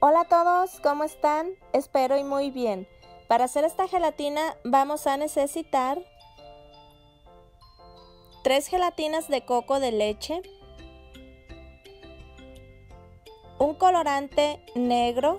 Hola a todos, ¿cómo están? Espero y muy bien. Para hacer esta gelatina vamos a necesitar 3 gelatinas de coco de leche, un colorante negro,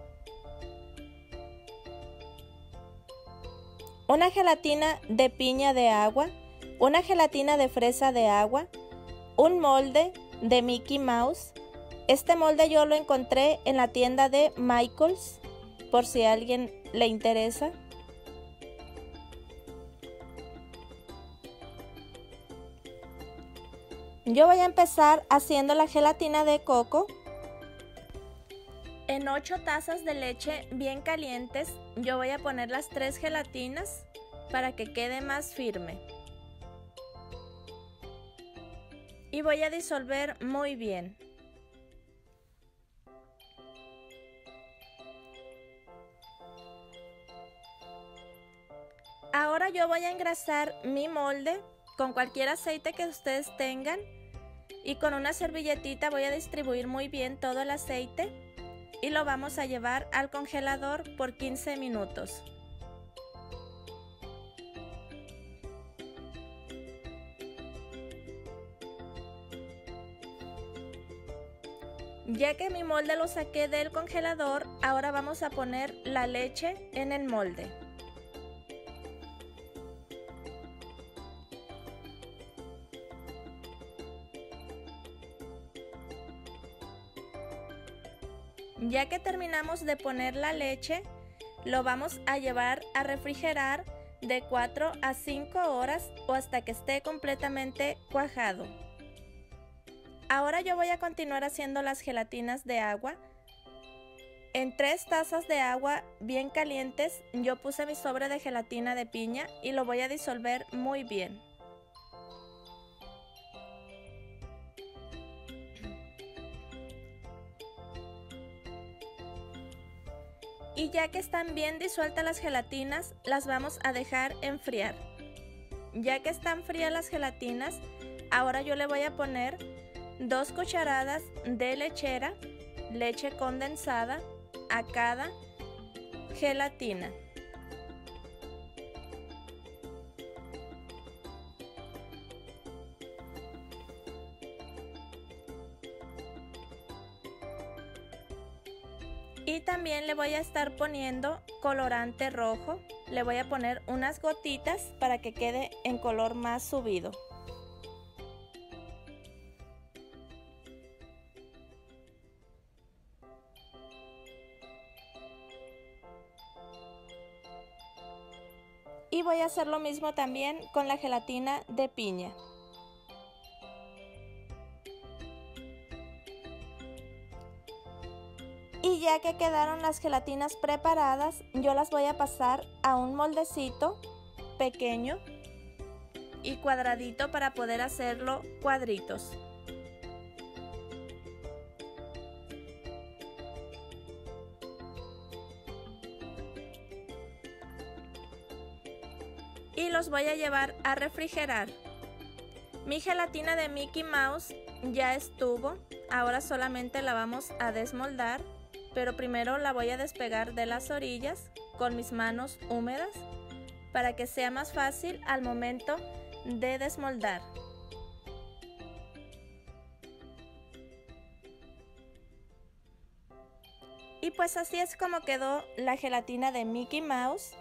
una gelatina de piña de agua, una gelatina de fresa de agua, un molde de Mickey Mouse. Este molde yo lo encontré en la tienda de Michaels, por si a alguien le interesa. Yo voy a empezar haciendo la gelatina de coco. En 8 tazas de leche bien calientes, yo voy a poner las 3 gelatinas para que quede más firme. Y voy a disolver muy bien. Ahora yo voy a engrasar mi molde con cualquier aceite que ustedes tengan y con una servilletita voy a distribuir muy bien todo el aceite y lo vamos a llevar al congelador por 15 minutos. Ya que mi molde lo saqué del congelador, ahora vamos a poner la leche en el molde. Ya que terminamos de poner la leche, lo vamos a llevar a refrigerar de 4 a 5 horas o hasta que esté completamente cuajado. Ahora yo voy a continuar haciendo las gelatinas de agua. En 3 tazas de agua bien calientes yo puse mi sobre de gelatina de piña y lo voy a disolver muy bien. Y ya que están bien disueltas las gelatinas, las vamos a dejar enfriar. Ya que están frías las gelatinas, ahora yo le voy a poner 2 cucharadas de lechera, leche condensada, a cada gelatina. Y también le voy a estar poniendo colorante rojo, le voy a poner unas gotitas para que quede en color más subido. Y voy a hacer lo mismo también con la gelatina de piña. Y ya que quedaron las gelatinas preparadas, yo las voy a pasar a un moldecito pequeño y cuadradito para poder hacerlo cuadritos. Y los voy a llevar a refrigerar. Mi gelatina de Mickey Mouse ya estuvo, ahora solamente la vamos a desmoldar, pero primero la voy a despegar de las orillas con mis manos húmedas para que sea más fácil al momento de desmoldar. Y pues así es como quedó la gelatina de Mickey Mouse.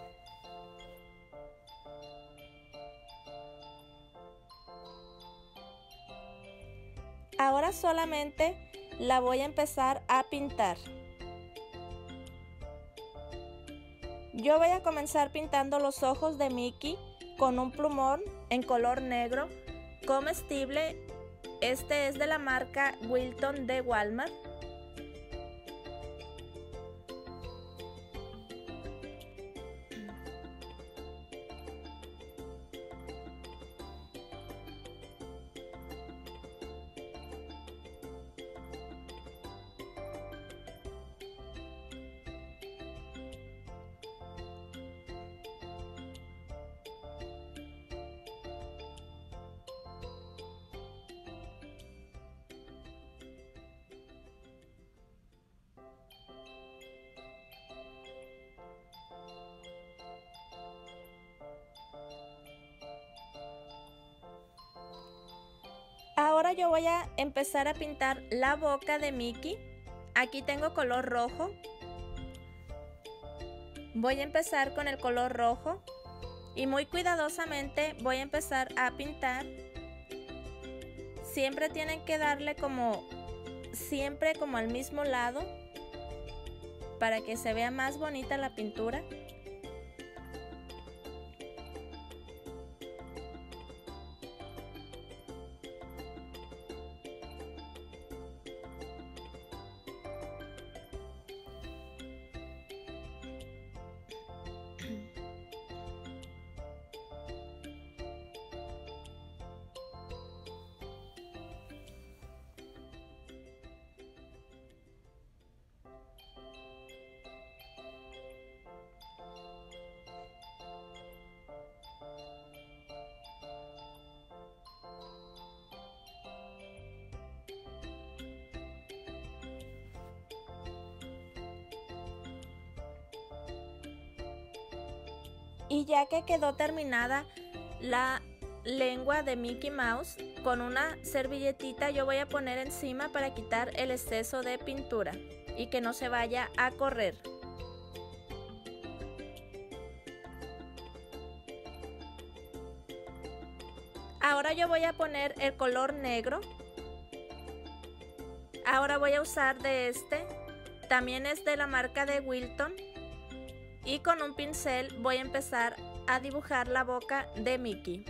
Ahora solamente la voy a empezar a pintar. Yo voy a comenzar pintando los ojos de Mickey con un plumón en color negro comestible. Este es de la marca Wilton de Walmart. Ahora yo voy a empezar a pintar la boca de Mickey. Aquí tengo color rojo. Voy a empezar con el color rojo y muy cuidadosamente voy a empezar a pintar. Siempre tienen que darle como al mismo lado para que se vea más bonita la pintura. Y ya que quedó terminada la lengua de Mickey Mouse, con una servilletita yo voy a poner encima para quitar el exceso de pintura y que no se vaya a correr. Ahora yo voy a poner el color negro. Ahora voy a usar de este, también es de la marca de Wilton. Y con un pincel voy a empezar a dibujar la boca de Mickey.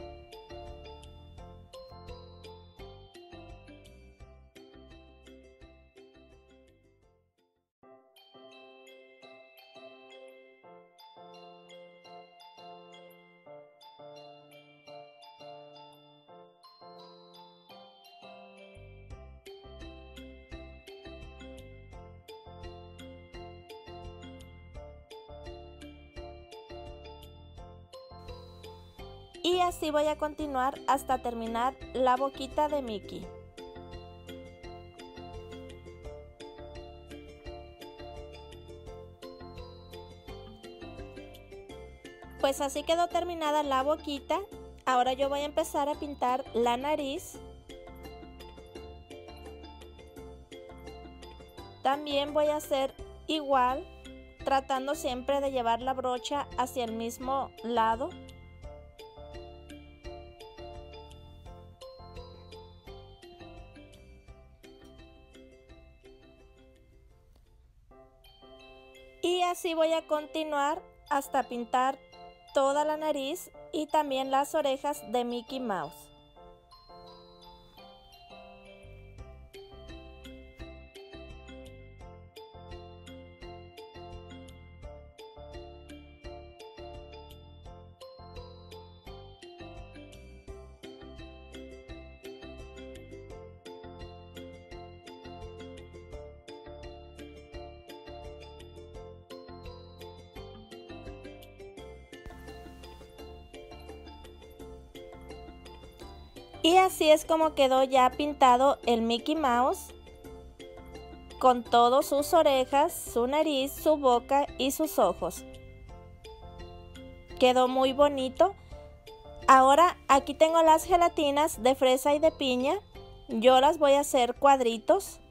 Y así voy a continuar hasta terminar la boquita de Mickey. Pues así quedó terminada la boquita. Ahora yo voy a empezar a pintar la nariz. También voy a hacer igual, tratando siempre de llevar la brocha hacia el mismo lado. Y así voy a continuar hasta pintar toda la nariz y también las orejas de Mickey Mouse. Y así es como quedó ya pintado el Mickey Mouse, con todas sus orejas, su nariz, su boca y sus ojos. Quedó muy bonito. Ahora aquí tengo las gelatinas de fresa y de piña. Yo las voy a hacer cuadritos.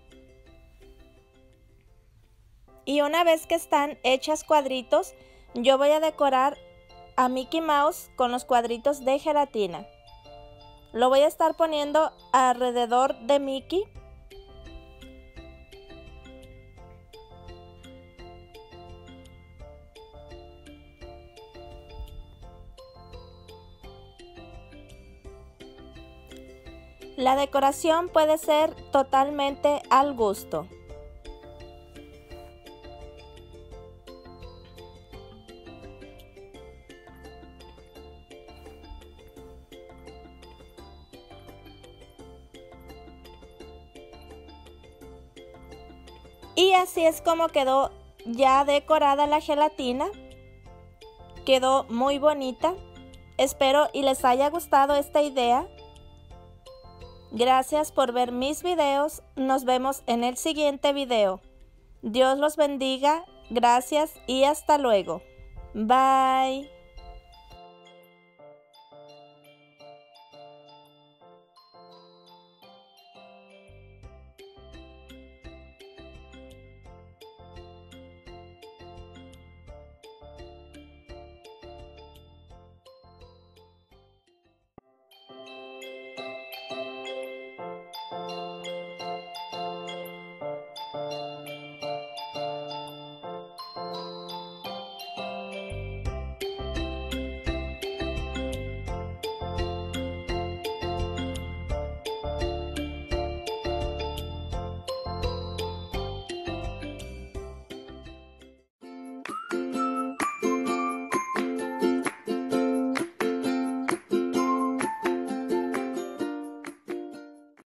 Y una vez que están hechas cuadritos, yo voy a decorar a Mickey Mouse con los cuadritos de gelatina. Lo voy a estar poniendo alrededor de Mickey. La decoración puede ser totalmente al gusto. Y así es como quedó ya decorada la gelatina. Quedó muy bonita. Espero y les haya gustado esta idea. Gracias por ver mis videos. Nos vemos en el siguiente video. Dios los bendiga. Gracias y hasta luego. Bye.